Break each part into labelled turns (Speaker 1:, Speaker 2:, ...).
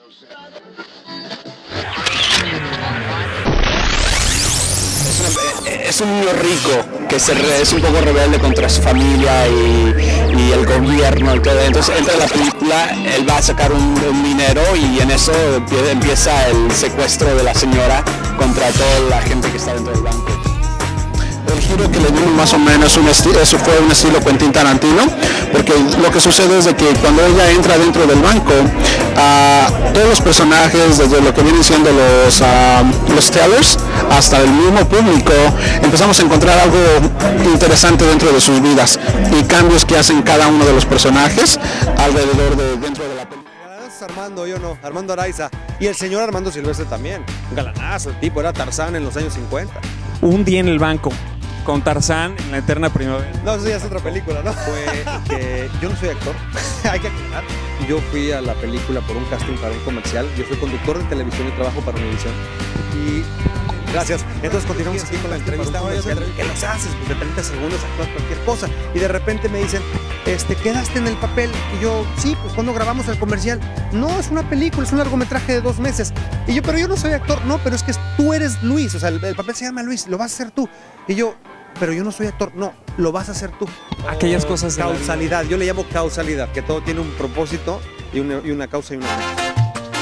Speaker 1: Es un niño rico que es un poco rebelde contra su familia y el gobierno y todo. Entonces entra en la película, él va a sacar un dinero y en eso empieza el secuestro de la señora contra toda la gente que está dentro del banco. El giro que le dimos más o menos eso fue un estilo Quentin Tarantino, porque lo que sucede es de que cuando ella entra dentro del banco, todos los personajes, desde lo que vienen siendo los tellers hasta el mismo público, empezamos a encontrar algo interesante dentro de sus vidas y cambios que hacen cada uno de los personajes alrededor dentro de la película.
Speaker 2: Armando, yo no, Armando Araiza y el señor Armando Silvestre también, un galanazo, el tipo era Tarzán en los años 50.
Speaker 3: Un día en el banco, con Tarzán en la eterna primavera.
Speaker 2: No, eso ya es otra película, ¿no? Fue que yo no soy actor, hay que aclarar. Yo fui a la película por un casting para un comercial, yo soy conductor de televisión y trabajo para Univision. Y gracias. Entonces continuamos aquí con la entrevista. ¿Qué nos haces? Pues de 30 segundos actúas cualquier cosa. Y de repente me dicen, ¿quedaste en el papel? Y yo, sí, pues cuando grabamos el comercial. No, es una película, es un largometraje de 2 meses. Y yo, pero yo no soy actor. No, pero es que tú eres Luis. O sea, el papel se llama Luis, lo vas a hacer tú. Y yo, pero yo no soy actor. No, lo vas a hacer tú.
Speaker 3: Aquellas cosas de
Speaker 2: causalidad. Yo le llamo causalidad, que todo tiene un propósito y una causa y una efecto.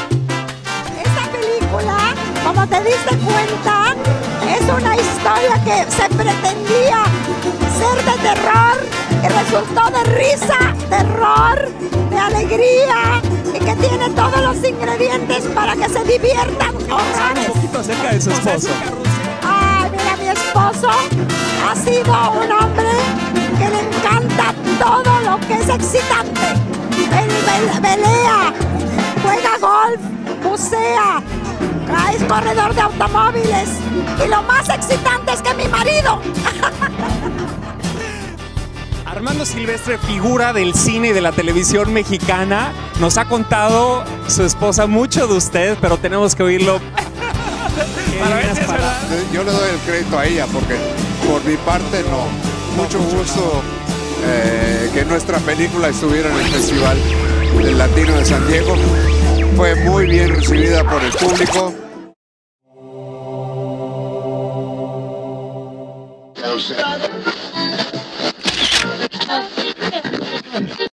Speaker 4: Esta película, como te diste cuenta, es una historia que se pretendía ser de terror y resultó de risa, terror, de alegría y que tiene todos los ingredientes para que se diviertan horrores.
Speaker 3: Un poquito acerca de su esposo.
Speaker 4: Ay, mira, mi esposo ha sido un hombre que le encanta todo lo que es excitante. Él velea, juega golf, bucea, es corredor de automóviles y lo más excitante es que mi marido.
Speaker 3: Armando Silvestre, figura del cine y de la televisión mexicana, nos ha contado su esposa mucho de usted, pero tenemos que oírlo.
Speaker 5: Yo le doy el crédito a ella porque por mi parte no. Mucho gusto que nuestra película estuviera en el Festival del Latino de San Diego. Fue muy bien recibida por el público.
Speaker 1: No sé.